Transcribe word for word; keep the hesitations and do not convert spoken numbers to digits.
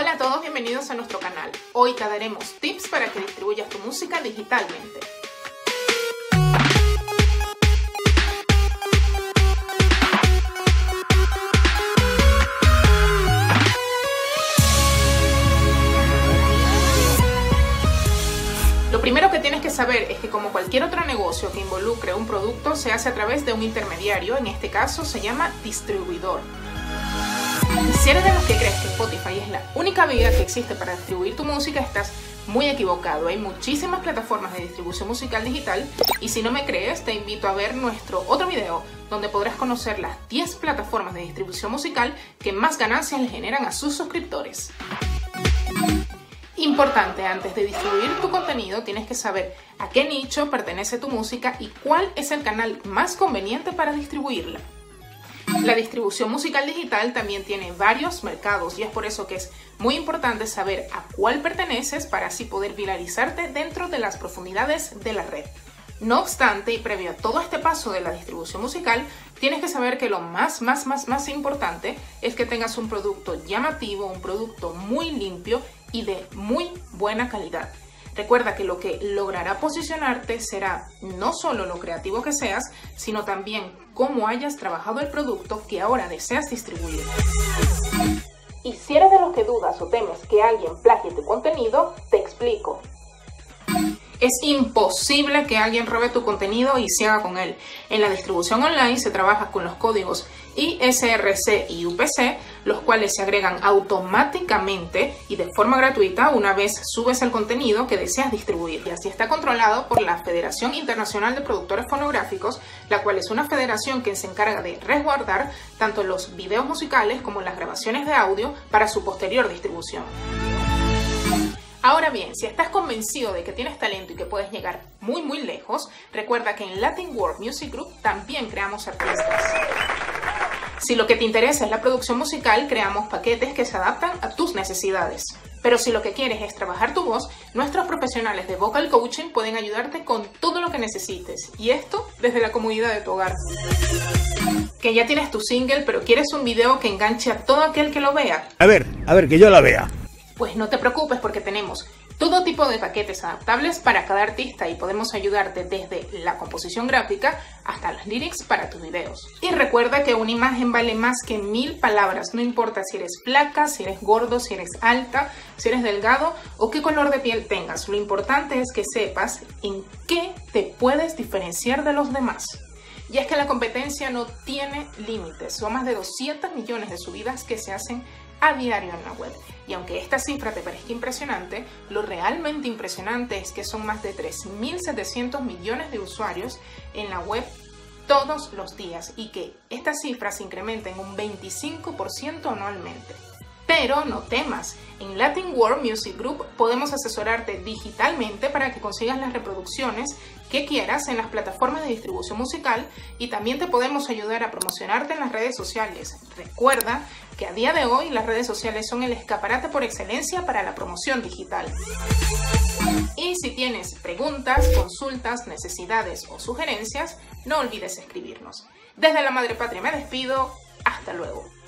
Hola a todos, bienvenidos a nuestro canal. Hoy te daremos tips para que distribuyas tu música digitalmente. Lo primero que tienes que saber es que, como cualquier otro negocio que involucre un producto, se hace a través de un intermediario. En este caso se llama distribuidor. Si eres de los que crees que Spotify es la única vía que existe para distribuir tu música, estás muy equivocado. Hay muchísimas plataformas de distribución musical digital y si no me crees, te invito a ver nuestro otro video donde podrás conocer las diez plataformas de distribución musical que más ganancias le generan a sus suscriptores. Importante, antes de distribuir tu contenido tienes que saber a qué nicho pertenece tu música y cuál es el canal más conveniente para distribuirla. La distribución musical digital también tiene varios mercados y es por eso que es muy importante saber a cuál perteneces para así poder viralizarte dentro de las profundidades de la red. No obstante, y previo a todo este paso de la distribución musical, tienes que saber que lo más, más, más, más importante es que tengas un producto llamativo, un producto muy limpio y de muy buena calidad. Recuerda que lo que logrará posicionarte será no solo lo creativo que seas, sino también cómo hayas trabajado el producto que ahora deseas distribuir. Y si eres de los que dudas o temes que alguien plagie tu contenido, te explico. Es imposible que alguien robe tu contenido y se haga con él. En la distribución online se trabaja con los códigos I S R C y U P C, los cuales se agregan automáticamente y de forma gratuita una vez subes el contenido que deseas distribuir. Y así está controlado por la Federación Internacional de Productores Fonográficos, la cual es una federación que se encarga de resguardar tanto los videos musicales como las grabaciones de audio para su posterior distribución. Ahora bien, si estás convencido de que tienes talento y que puedes llegar muy muy lejos, recuerda que en Latin World Music Group también creamos artistas. Si lo que te interesa es la producción musical, creamos paquetes que se adaptan a tus necesidades. Pero si lo que quieres es trabajar tu voz, nuestros profesionales de vocal coaching pueden ayudarte con todo lo que necesites. Y esto desde la comodidad de tu hogar. Que ya tienes tu single, pero quieres un video que enganche a todo aquel que lo vea. A ver, a ver, que yo la vea. Pues no te preocupes porque tenemos todo tipo de paquetes adaptables para cada artista y podemos ayudarte desde la composición gráfica hasta los lyrics para tus videos. Y recuerda que una imagen vale más que mil palabras, no importa si eres flaca, si eres gordo, si eres alta, si eres delgado o qué color de piel tengas. Lo importante es que sepas en qué te puedes diferenciar de los demás. Y es que la competencia no tiene límites, son más de doscientos millones de subidas que se hacen a diario en la web. Y aunque esta cifra te parezca impresionante, lo realmente impresionante es que son más de tres mil setecientos millones de usuarios en la web todos los días y que esta cifra se incrementa en un veinticinco por ciento anualmente. Pero no temas, en Latin World Music Group podemos asesorarte digitalmente para que consigas las reproducciones que quieras en las plataformas de distribución musical y también te podemos ayudar a promocionarte en las redes sociales. Recuerda que a día de hoy las redes sociales son el escaparate por excelencia para la promoción digital. Y si tienes preguntas, consultas, necesidades o sugerencias, no olvides escribirnos. Desde la Madre Patria me despido, hasta luego.